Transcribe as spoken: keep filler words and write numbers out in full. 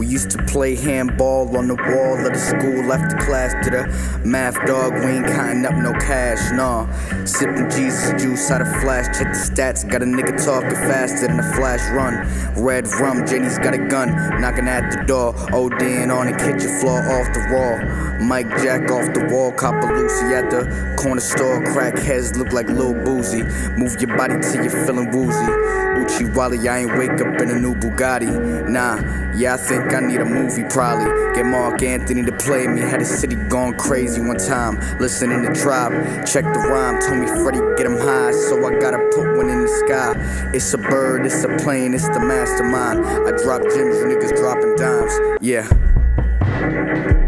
We used to play handball on the wall of the school after class. To the math dog, we ain't counting up no cash, nah. Sipping Jesus juice out of flash, check the stats. Got a nigga talking faster than a flash run. Red rum, Jenny's got a gun, knocking at the door. ODing on the kitchen floor off the raw. Mike Jack off the wall, copper Lucy at the corner store. Crackheads look like Lil Boozy. Move your body till you're feeling woozy. Uchi Wally, I ain't wake up in a new Bugatti. Nah, yeah, I think I need a movie probably. Get Mark Anthony to play me. Had the city going crazy one time. Listening to Tribe, check the rhyme. Told me Freddie get him high, so I gotta put one in the sky. It's a bird, it's a plane, it's the mastermind. I drop gems, you niggas dropping dimes. Yeah.